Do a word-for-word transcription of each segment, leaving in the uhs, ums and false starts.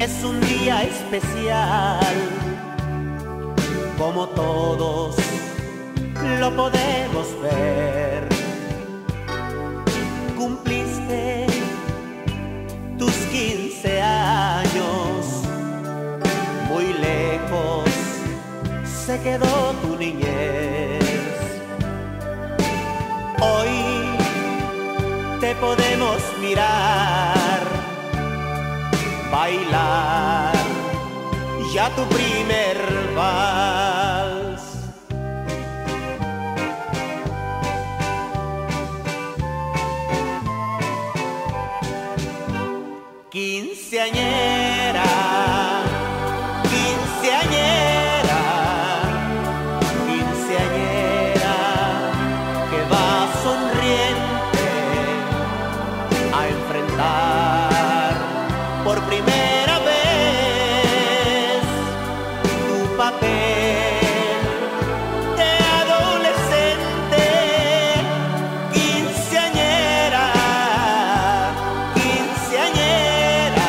es un día especial, como todos lo podemos ver. Cumpliste tus quince años, muy lejos se quedó tu niñez. Hoy te podemos mirar, bailar ya tu primer vals. Quinceañera, quinceañera, quinceañera, que va sonriente a enfrentar por primera vez tu papel de adolescente. Quinceañera, quinceañera,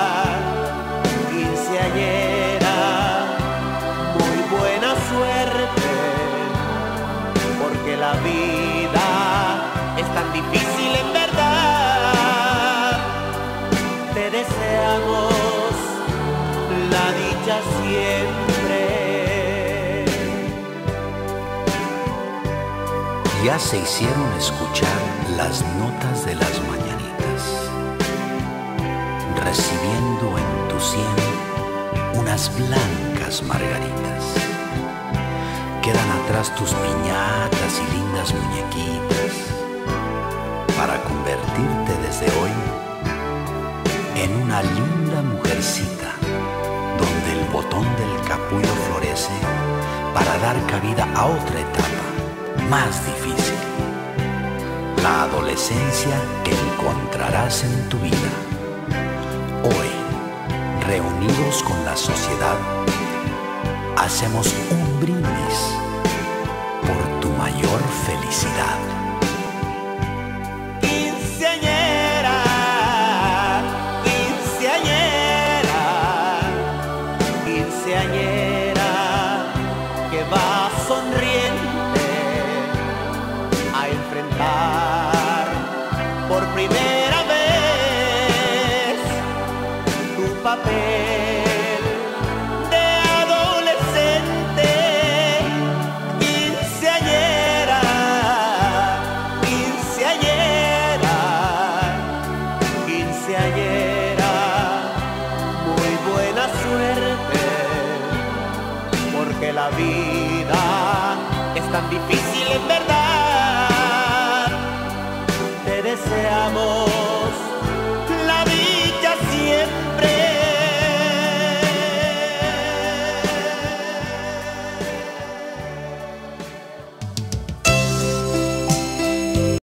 quinceañera, muy buena suerte, porque la vida es tan difícil en verdad. Te deseamos la dicha siempre. Ya se hicieron escuchar las notas de las mañanitas, recibiendo en tu sien unas blancas margaritas. Quedan atrás tus piñatas y lindas muñequitas, para convertirte desde hoy en una linda mujercita, donde el botón del capullo florece para dar cabida a otra etapa más difícil, la adolescencia que encontrarás en tu vida. Hoy, reunidos con la sociedad, hacemos un brindis por tu mayor felicidad. Quinceañera, quinceañera, quinceañera, que va sonriente a enfrentar por primera vez tu papel de adolescente. Quinceañera, quinceañera, quinceañera, muy buena suerte, porque la vida es tan difícil en verdad. Te deseamos